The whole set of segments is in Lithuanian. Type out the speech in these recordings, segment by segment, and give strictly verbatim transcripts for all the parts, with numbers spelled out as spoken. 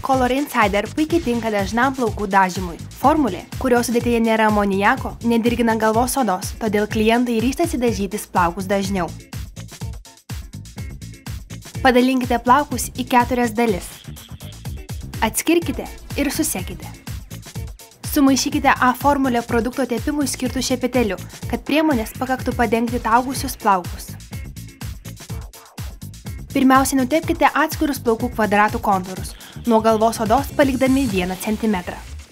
Color Insider puikiai tinka dažnam plaukų dažymui. Formulė, kurios sudėtyje nėra amonijako, nedirgina galvos odos, todėl klientai ryžtasi dažytis plaukus dažniau. Padalinkite plaukus į keturias dalis. Atskirkite ir susekite. Sumaišykite A formulę produkto tepimui skirtų šepeteliu, kad priemonės pakaktų padengti augusius plaukus. Pirmiausia, nutepkite atskirus plaukų kvadratų kontūrus, nuo galvos odos palikdami vieną centimetrą.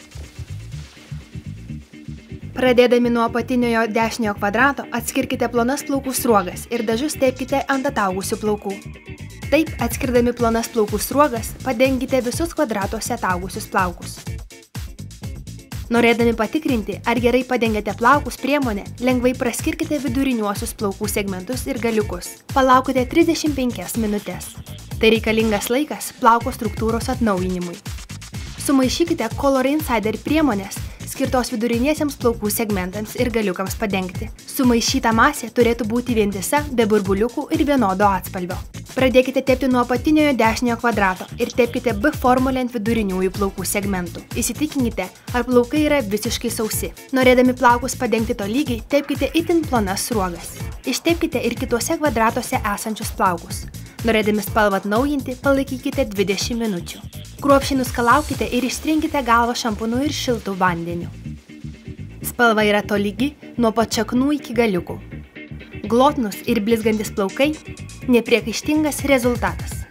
Pradėdami nuo apatiniojo dešiniojo kvadrato, atskirkite plonas plaukų sruogas ir dažus tepkite ant ataugusių plaukų. Taip, atskirdami plonas plaukų sruogas, padenkite visus kvadratuose ataugusius plaukus. Norėdami patikrinti, ar gerai padengėte plaukus priemonę, lengvai praskirkite viduriniuosius plaukų segmentus ir galiukus. Palaukite trisdešimt penkias minutes. Tai reikalingas laikas plauko struktūros atnaujinimui. Sumaišykite Color Insider priemonės, skirtos viduriniesiems plaukų segmentams ir galiukams padengti. Sumaišyta masė turėtų būti vientisa, be burbuliukų ir vienodo atspalvio. Pradėkite tepti nuo apatiniojo dešiniojo kvadrato ir tepkite B formulę ant viduriniųjų plaukų segmentų. Įsitikinkite, ar plaukai yra visiškai sausi. Norėdami plaukus padengti tolygiai, tepkite itin plonas sruogas. Ištepkite ir kituose kvadratuose esančius plaukus. Norėdami spalvą atnaujinti, palaikykite dvidešimt minučių. Kruopščiai nuskalaukite ir ištrinkite galvą šampūnu ir šiltu vandeniu. Spalva yra tolygi nuo pat šaknų iki galiukų. Glotnūs ir blizgantis plaukai – nepriekaištingas rezultatas.